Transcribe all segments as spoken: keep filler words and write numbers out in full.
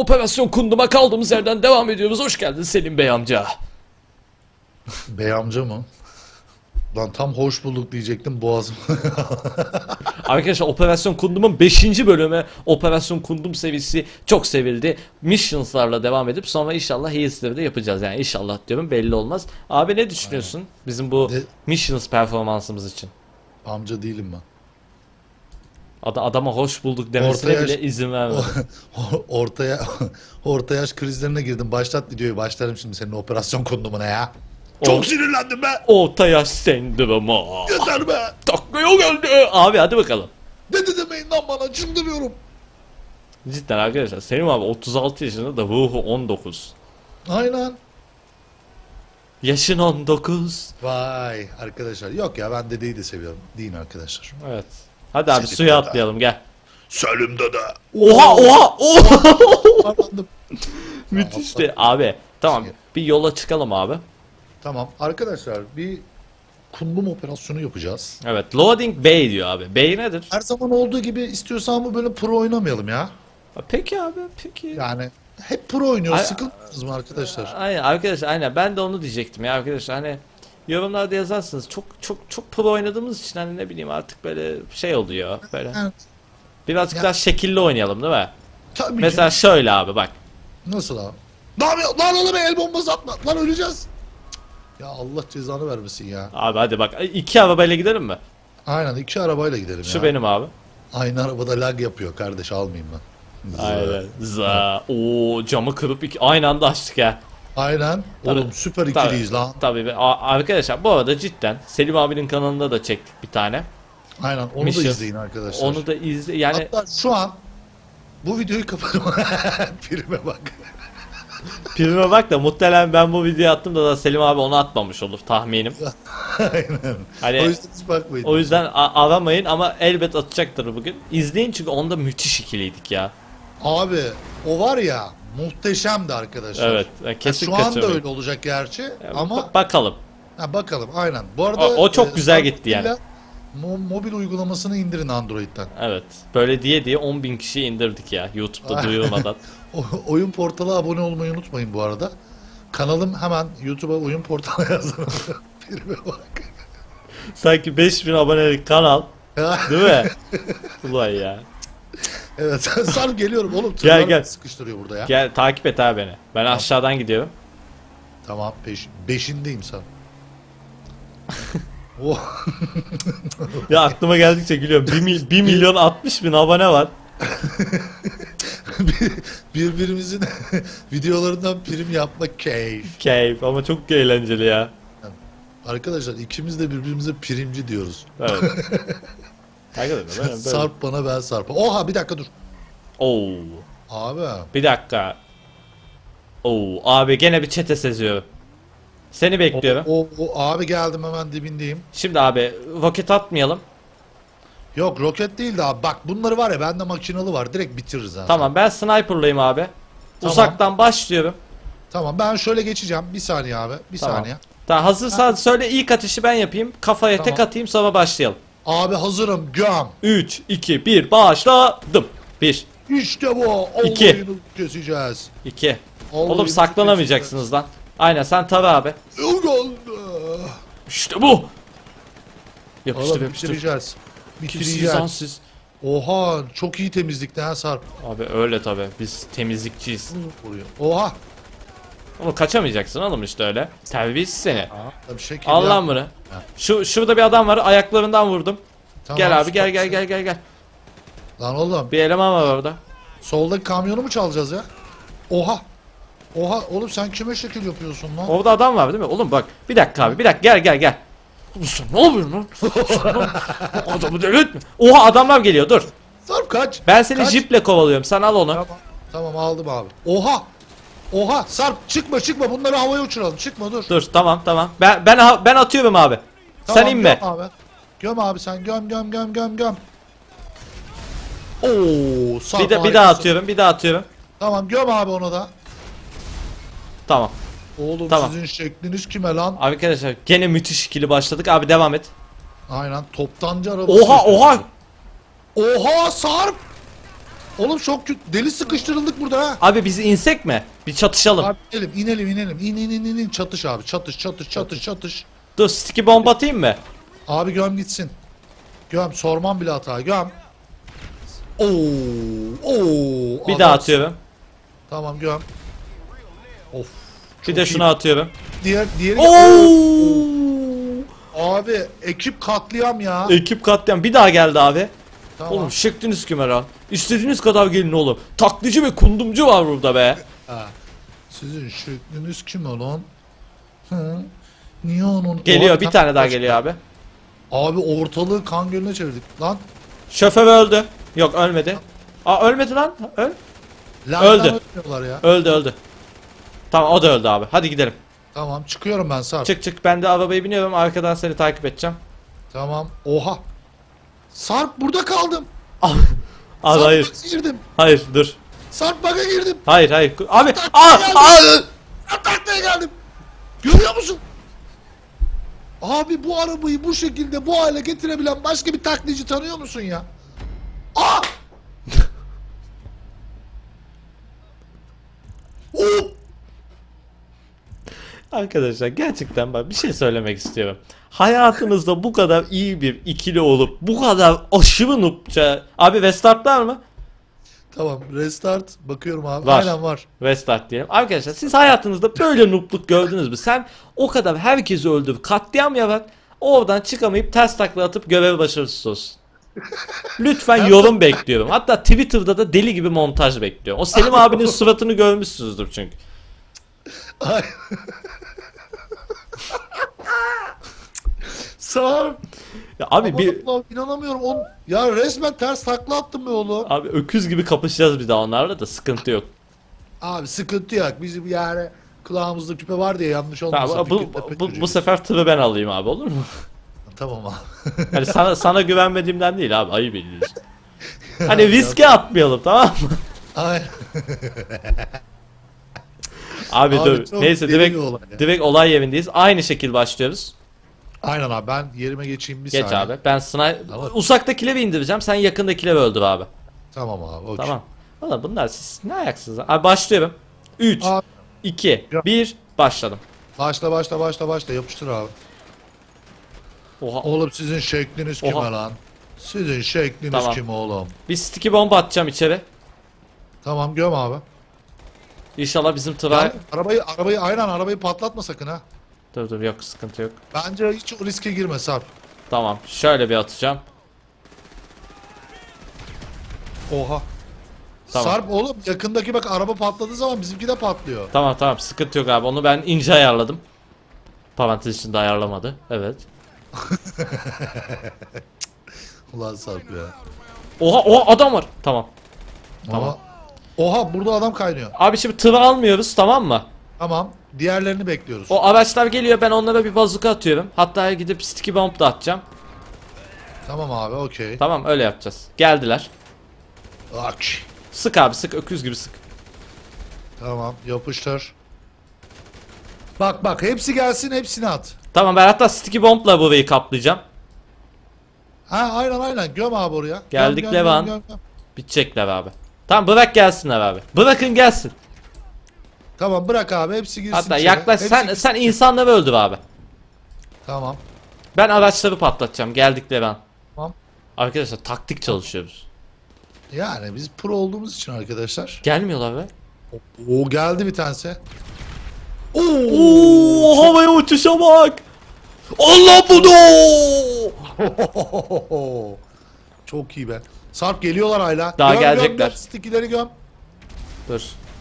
Operasyon Kundum'a kaldığımız yerden devam ediyoruz. Hoş geldin Selim Bey amca. Bey amca mı? Lan tam hoş bulduk diyecektim, boğazım. Arkadaşlar Operasyon Kundum'un beşinci bölümü Operasyon Kundum serisi çok sevildi. Missions'larla devam edip sonra inşallah Heis'leri de yapacağız. Yani inşallah diyorum, belli olmaz. Abi ne düşünüyorsun Aynen. bizim bu de... Missions performansımız için? Amca değilim ben. Ad adama hoş bulduk demesine yaş... bile izin vermedim. ortaya orta yaş krizlerine girdim. Başlat videoyu, başlarım şimdi senin Operasyon Kundum'una ya. Çok o, sinirlendim be. Orta yaş sendromu. Yeter be. Taklaya geldi. Abi hadi bakalım. Dede demeyin lan bana, çıldırıyorum. Cidden arkadaşlar, Selim abi otuz altı yaşında da ruhu on dokuz. Aynen. Yaşın on dokuz. Vay arkadaşlar, yok ya, ben dedeyi de seviyorum. Değil mi arkadaşlar? Evet. Hadi abi Selim suya dede. Atlayalım, gel. Selim dede. Oha oha oha. Müthişti abi. Tamam, bir yola çıkalım abi. Tamam arkadaşlar, bir kundum operasyonu yapacağız. Evet, loading bay diyor abi. Bay nedir? Her zaman olduğu gibi istiyorsan bu böyle pro oynamayalım ya. Peki abi, peki. Yani hep pro oynuyoruz, sıkılmıyoruz mu arkadaşlar? Aynen arkadaşlar, aynen ben de onu diyecektim ya arkadaşlar, hani yorumlarda yazarsınız, çok çok çok pro oynadığımız için hani ne bileyim artık böyle şey oluyor böyle. Evet. Birazcık ya. daha şekilli oynayalım değil mi? Tabii Mesela ki. şöyle abi bak. Nasıl abi? Lan lan oğlum, el bombası atma lan, öleceğiz. Ya Allah cezanı vermesin ya. Abi hadi bak, iki arabayla gidelim mi? Aynen, iki arabayla gidelim Şu ya. benim abi. Aynı arabada lag yapıyor kardeş, almayayım ben. Zı. Aynen. Za. Oo, camı kırıp iki aynı anda açtık ya. Aynen. Tabii, oğlum süper ikiliyiz lan. Tabii arkadaşlar, bu arada cidden Selim abinin kanalında da çektik bir tane. Aynen, onu Mission. da izleyin arkadaşlar. Onu da izle yani. Hatta şu an bu videoyu kapatalım. Prime bak. Prime bak da muhtemelen ben bu videoyu attım da, da Selim abi onu atmamış olur tahminim. Aynen. Hani, o yüzden hiç bakmayın. O yüzden aramayın ama elbet atacaktır bugün. İzleyin çünkü onda müthiş ikiliydik ya. Abi o var ya, muhteşemdi arkadaşlar. Evet, kesin yani şu anda öyle olacak gerçi ya, ama bakalım. Ha, bakalım aynen. Bu arada o, o çok e, güzel gitti yani. Mo mobil uygulamasını indirin Android'den. Evet. Böyle diye diye on bin kişi indirdik ya YouTube'da duyurmadan. Oyun Portalı abone olmayı unutmayın bu arada. Kanalım hemen YouTube'a Oyun Portalı yazın. bak. Sanki beş bin abonelik kanal. Değil mi? Ulan ya. Evet, Sarp geliyorum oğlum. Gel gel. Sıkıştırıyor burada ya. Gel takip et abi beni. Ben tamam. aşağıdan gidiyorum. Tamam, peş, beşindeyim Sarp. Oh. Ya aklıma geldikçe gülüyorum. bir, mil, bir milyon altmış bin abone var. Birbirimizin videolarından prim yapmak keyif. Keyif ama çok eğlenceli ya. Arkadaşlar ikimiz de birbirimize primci diyoruz. Evet. Arkadaşlar, ben, Sarp bana, ben Sarp'a. Oha, bir dakika dur. Oo. Abi. Bir dakika. Oo abi, gene bir çete seziyorum. Seni bekliyorum. O, o, o abi geldim, hemen dibindeyim. Şimdi abi roket atmayalım. Yok, roket değil de abi, bak bunları var ya, bende makinalı var, direkt bitiririz abi. Tamam, ben sniper'layım abi. Tamam. Uzaktan başlıyorum. Tamam, ben şöyle geçeceğim, bir saniye abi, bir tamam. saniye. Tamam, hazırsan söyle, ilk atışı ben yapayım, kafaya tamam. tek atayım, sonra başlayalım. Abi hazırım, göm. üç, iki, bir, başladım. bir. İşte bu. iki. Keseceğiz. iki. Oğlum saklanamayacaksınız lan. Aynen, sen tabi abi. İşte bu. Yapıştır, yapıştır. Bitireceğiz. Bitireceğiz. Oha, çok iyi temizlikte ha Sarp. Abi öyle tabi, biz temizlikçiyiz. Oha. Onu kaçamayacaksın oğlum, işte öyle. Terbiyesiz seni. Aa, şey al lan bunu. Şu şurada bir adam var, ayaklarından vurdum. Tamam, gel abi, gel gel gel gel gel. Lan oğlum. Bir eleman var orada. Soldaki kamyonu mu çalacağız ya? Oha. Oha oğlum, sen kime şekil yapıyorsun lan? Orada adam var değil mi? Oğlum bak, bir dakika abi, bir dakika, gel gel gel. Sen ne yapıyorsun lan? Adamı delirtme. Oha, adamlar geliyor, dur. Sarp kaç. Ben seni kaç. jiple kovalıyorum, sen al onu. Tamam, tamam aldım abi. Oha. Oha Sarp, çıkma çıkma, bunları havaya uçuralım, çıkma dur. Dur tamam tamam, ben ben ben atıyorum abi. Tamam, sen inme. Göm abi. Göm abi sen, göm göm göm göm göm. Oo, Sarp bir, de, bir daha atıyorum, bir daha atıyorum. Tamam, göm abi onu da. Tamam. Oğlum tamam. Sizin şekliniz kime lan? Arkadaşlar gene müthiş ikili başladık abi, devam et. Aynen, toptancı arabası. Oha oha. Oha Sarp. Oğlum çok kötü. Deli sıkıştırıldık burada ha. Abi biz insek mi? Bir çatışalım. Abi inelim inelim inelim. İn in in in in. Çatış abi. Çatış çatış çatış çatış. Dur sticky bomba atayım mı? Abi göm gitsin. Göm. Sormam bile hata. Göm. Oo. Oo. Bir adam- daha atıyorum. Tamam göm. Of. Bir çok de iyi. şunu atıyorum. Diğer diğeri. Oo! Abi ekip katliam ya. Ekip katliam. Bir daha geldi abi. Tamam. Oğlum şekliniz kümera. İstediğiniz kadar gelin oğlum. Taklitçi ve kundumcu var burada be. Ha. Sizin şekliniz kim olan? Hı. Niye onun? Geliyor Abi, bir tam- tane daha geliyor abi. Abi ortalığı kan gölüne çevirdik lan. Şoför öldü. Yok ölmedi. Aa ölmedi lan. Öl. Lan Öldü. lan ölmüyorlar ya. Öldü öldü. Tamam o da öldü abi. Hadi gidelim. Tamam çıkıyorum ben Sarp. Çık çık ben de arabaya biniyorum. Arkadan seni takip edeceğim. Tamam. Oha. Sarp burada kaldım. Abi Sarp hayır. bug'a girdim. Hayır dur. Sarp bug'a girdim. Hayır hayır. Abi Sarp aa, geldim. aa! Sarp taklaya geldim. Görüyor musun? Abi bu arabayı bu şekilde bu hale getirebilen başka bir taklitçi tanıyor musun ya? Aa! Oo! Arkadaşlar gerçekten bak bir şey söylemek istiyorum. Hayatınızda bu kadar iyi bir ikili olup bu kadar aşırı noobça... Abi restartlar mı? Tamam restart bakıyorum abi. Var. Aynen var. Restart diyelim. Arkadaşlar siz hayatınızda böyle noobluk gördünüz mü? Sen o kadar herkesi öldür, katliam yarat, oradan çıkamayıp ters takla atıp görev başarısız olsun. Lütfen yorum bekliyorum. Hatta Twitter'da da deli gibi montaj bekliyorum. O Selim abinin suratını görmüşsünüzdür çünkü. Ay. Sarp. Ya abi Aman bir Allah'ım, inanamıyorum. On... Ya resmen ters takla attım be oğlum. abi öküz gibi kapışacağız bir daha onlarla da sıkıntı yok. Abi sıkıntı yok. Bizim yani kulağımızda küpe var diye yanlış olmasın. Tamam, bu, Fikret bu, Tepe bu sefer tırı ben alayım abi olur mu? Tamam abi. Hani sana sana güvenmediğimden değil abi ayıp ediyorsun. Hani riske atmayalım tamam mı? Ay. Abi, Abi dur. çok Neyse deli direkt bir olay ya. direkt olay yerindeyiz. Aynı şekil başlıyoruz. Aynen abi ben yerime geçeyim bir Geç saniye. abi. Ben sniper Tamam. uzaktakileri indireceğim. Sen yakındakileri öldür abi. Tamam abi. okey. Tamam. Valla bunlar siz ne ayaksınız? Abi başlıyorum. üç Abi, iki Ya. bir başladım. başla başla başla başla yapıştır abi. Oha. Oğlum sizin şekliniz Oha. kime lan? Sizin şekliniz Tamam. kim oğlum? Bir sticky bomba atacağım içeri. Tamam göm abi. İnşallah bizim tıra... Yani arabayı arabayı aynen arabayı patlatma sakın ha. Dur dur yok sıkıntı yok. Bence hiç o riske girme Sarp. Tamam şöyle bir atacağım. Oha. Tamam. Sarp oğlum yakındaki bak araba patladığı zaman bizimki de patlıyor. Tamam tamam sıkıntı yok abi onu ben ince ayarladım. Parantez içinde ayarlamadı. Evet. Ulan Sarp ya. Oha oha adam var. Tamam. Tamam. Oha. Oha burada adam kaynıyor. Abi şimdi tırı almıyoruz tamam mı? Tamam. Diğerlerini bekliyoruz. O araçlar geliyor ben onlara bir bazuka atıyorum. Hatta gidip sticky bomb da atacağım. Tamam abi okey. Tamam öyle yapacağız. Geldiler. Ak. Sık abi sık öküz gibi sık. Tamam yapıştır. Bak bak hepsi gelsin hepsini at. Tamam ben hatta sticky bomb'la burayı kaplayacağım. Ha aynen aynen göm abi oraya. Geldik Göm, göm, Levan. göm, göm, göm. Bitecekler abi. Tamam bırak gelsinler abi. Bırakın gelsin. Tamam bırak abi hepsi girsin Hatta içeri. yaklaş Hepsi sen girsin. sen insanları öldür abi. Tamam. Ben araçları patlatacağım. Geldik Levan. Tamam. Arkadaşlar taktik çalışıyoruz. Yani biz pro olduğumuz için arkadaşlar. Gelmiyorlar be. Oo geldi bir tanesi. Oo. Oo havaya uçuşa bak. Allah bunu. Çok iyi be. Sarp geliyorlar hala. Daha göm, gelecekler. Göm, göm, sticky'leri göm. Dur.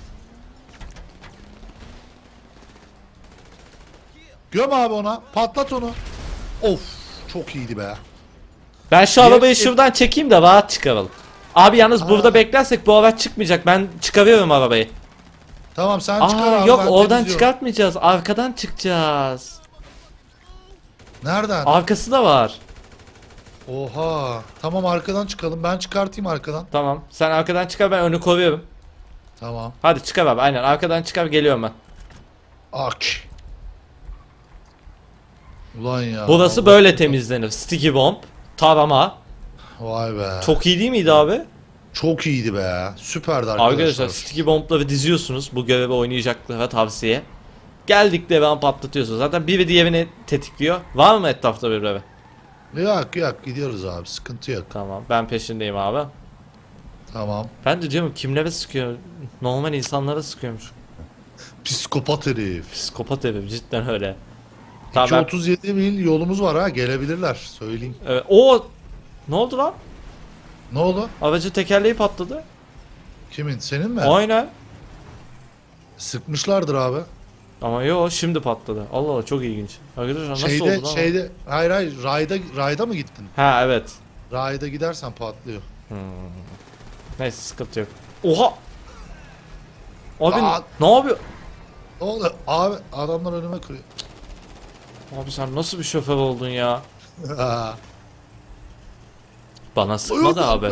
Göm abi ona. Patlat onu. Of çok iyiydi be. Ben şu Diğer- arabayı şuradan çekeyim de rahat çıkaralım. Abi yalnız burada Aa. beklersek bu araç çıkmayacak. Ben çıkarıyorum arabayı. Tamam sen çıkar Aa abi. yok ben oradan temizliyorum. çıkartmayacağız. Arkadan çıkacağız. Nereden? Arkası da var. Oha. Tamam arkadan çıkalım. Ben çıkartayım arkadan. Tamam. Sen arkadan çıkar ben önü koruyorum. Tamam. Hadi çıkar abi aynen arkadan çıkar geliyorum ben. Ak. Ulan ya. Burası Allah- böyle temizlenir. Sticky bomb, tarama. Vay be. Çok iyi değil miydi abi? Çok iyiydi be. Süperdi arkadaşlar. Arkadaşlar sticky bombları diziyorsunuz bu görevi oynayacaklara tavsiye. Geldik devam patlatıyorsunuz. Zaten biri diğerini tetikliyor. Var mı etrafta bir görevi? Yok yok gidiyoruz abi, sıkıntı yok. Tamam ben peşindeyim abi. Tamam. Ben de diyorum kimlere sıkıyor? Normal insanlara sıkıyormuş. Psikopat herif. Psikopat herif cidden öyle. Tamam, iki ben- otuz yedi mil yolumuz var ha, gelebilirler söyleyeyim. Evet, o ne oldu lan? Ne oldu? Aracın tekerleği patladı. Kimin? Senin mi? Aynen. Sıkmışlardır abi. Ama yo şimdi patladı. Allah Allah çok ilginç. Arkadaşlar nasıl Şeyde oldu lan? o? şeyde hayır hayır rayda rayda mı gittin? Ha evet. Rayda gidersen patlıyor. Neyse sıkıntı yok. Oha! Abi Aa! ne yapıyor? Ne oldu? Abi adamlar önüme kırıyor. Abi sen nasıl bir şoför oldun ya? Bana sıkmadı abi.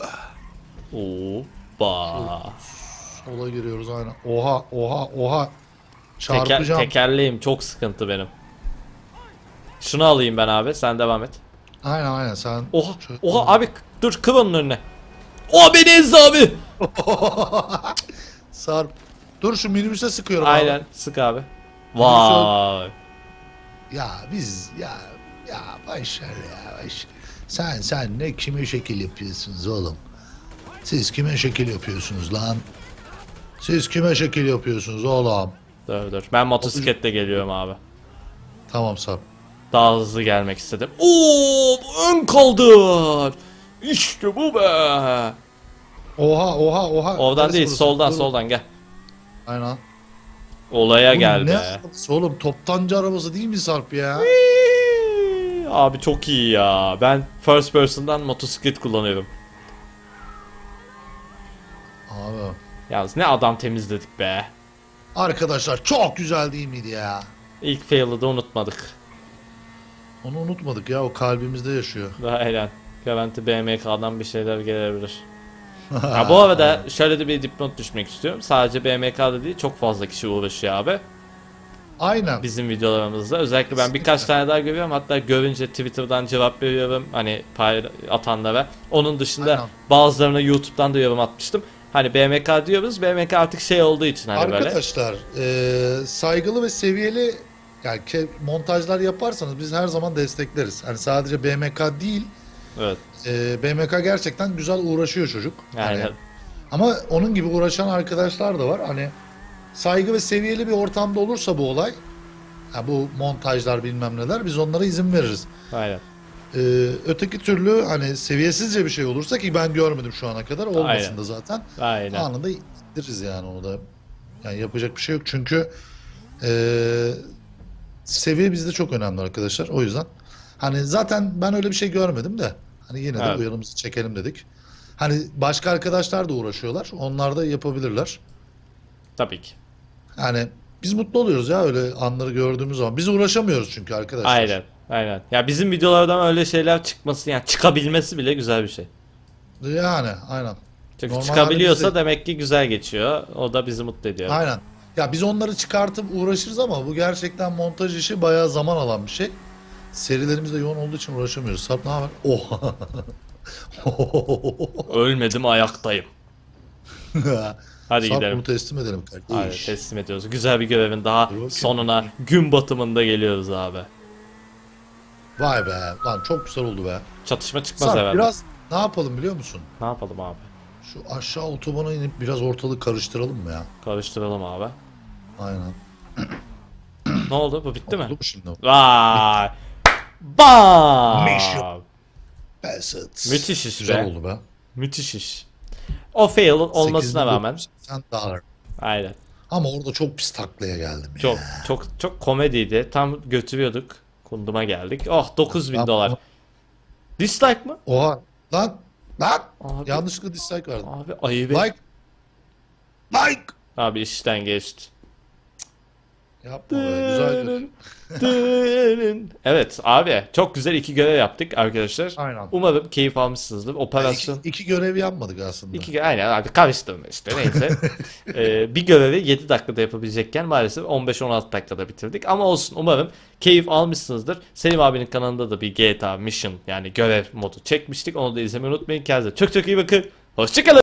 Hoppa. Sola giriyoruz aynen. Oha oha oha. Teker, Çarpacağım. tekerleğim çok sıkıntı benim. Şunu alayım ben abi sen devam et. Aynen aynen sen. Oha Şöyle- oha abi dur kır onun önüne. O beni ezdi abi. Sarp. Dur şu minibüse sıkıyorum Aynen abi. sık abi. Vay. Ya biz ya ya başlar ya baş. Sen sen ne kime şekil yapıyorsunuz oğlum? Siz kime şekil yapıyorsunuz lan? Siz kime şekil yapıyorsunuz oğlum? Dur dur ben motosikletle geliyorum abi. Tamam Sarp. Daha hızlı gelmek istedim. Oo ön kaldır. İşte bu be. Oha oha oha. Oradan Neresi değil burası? soldan Dur. soldan gel. Aynen. Olaya Bu gel ne be. arabası oğlum, toptancı arabası değil mi Sarp ya? Abi çok iyi ya. Ben first person'dan motosiklet kullanıyorum. Abi. Yalnız ne adam temizledik be. Arkadaşlar çok güzel değil miydi ya? İlk fail'ı da unutmadık. Onu unutmadık ya, o kalbimizde yaşıyor. Aynen. Garanti B M K'dan bir şeyler gelebilir. Ya bu arada şöyle de bir dipnot düşmek istiyorum. Sadece B M K'da değil çok fazla kişi uğraşıyor abi. Aynen. Bizim videolarımızda. Özellikle ben birkaç tane daha görüyorum. Hatta görünce Twitter'dan cevap veriyorum. Hani pay atanlara. Onun dışında Aynen. bazılarına YouTube'dan da yorum atmıştım. Hani B M K diyoruz. B M K artık şey olduğu için hani böyle. Arkadaşlar eee, saygılı ve seviyeli yani ke- montajlar yaparsanız biz her zaman destekleriz. Hani sadece B M K değil, Evet. eee, B M K gerçekten güzel uğraşıyor çocuk. Hani Aynen. ama onun gibi uğraşan arkadaşlar da var. Hani saygı ve seviyeli bir ortamda olursa bu olay, ha bu montajlar bilmem neler, biz onlara izin veririz. Aynen. Ee, öteki türlü hani seviyesizce bir şey olursa, ki ben görmedim şu ana kadar, olmasın Aynen. da zaten Aynen. anında indiririz yani onu da. Yani yapacak bir şey yok çünkü ee, seviye bizde çok önemli arkadaşlar, o yüzden. Hani zaten ben öyle bir şey görmedim de hani yine de Evet. uyarımızı çekelim dedik. Hani başka arkadaşlar da uğraşıyorlar, onlar da yapabilirler. Tabii ki. Yani biz mutlu oluyoruz ya öyle anları gördüğümüz zaman. Biz uğraşamıyoruz çünkü arkadaşlar. Aynen. Aynen. Ya bizim videolardan öyle şeyler çıkması yani çıkabilmesi bile güzel bir şey. Yani aynen. Çünkü Normal çıkabiliyorsa halimizde- demek ki güzel geçiyor. O da bizi mutlu ediyor. Aynen. Ya biz onları çıkartıp uğraşırız ama bu gerçekten montaj işi bayağı zaman alan bir şey. Serilerimiz de yoğun olduğu için uğraşamıyoruz. Sarp ne haber? Oh. Ölmedim ayaktayım. Hadi Sarp gidelim. bunu teslim edelim kardeş. Hadi teslim ediyoruz. Güzel bir görevin daha bakayım. sonuna gün batımında geliyoruz abi. Vay be. Lan çok güzel oldu be. Çatışma çıkmaz Sarp herhalde. biraz ne yapalım biliyor musun? Ne yapalım abi? Şu aşağı otobana inip biraz ortalığı karıştıralım mı ya? Karıştıralım abi. Aynen. Ne oldu? Bu bitti mi? Oldu mu şimdi? Vay! Bam! Mission. Basit. Müthiş iş Güzel be. oldu be. Müthiş iş. O fail olmasına sekizde rağmen. dokuz sen daha. Aynen. Ama orada çok pis taklaya geldim ya. Çok çok çok komediydi. Tam götürüyorduk. Kunduma geldik. Oh dokuz bin Ben- dolar. Dislike mı? Oha. Lan. Lan. Abi, Yanlışlıkla dislike verdim. abi ayıp. et- Like. Like. Abi işten geçti. Yapma be. Güzel gör. Evet abi çok güzel iki görev yaptık arkadaşlar. Aynen. Umarım keyif almışsınızdır. Operasyon İki, iki görev yapmadık aslında. iki aynen abi karıştırma işte neyse. Ee, bir görevi yedi dakikada yapabilecekken maalesef on beş on altı dakikada bitirdik. Ama olsun umarım keyif almışsınızdır. Selim abinin kanalında da bir G T A Mission yani görev modu çekmiştik. Onu da izlemeyi unutmayın. Kendinize çok çok iyi bakın. Hoşçakalın.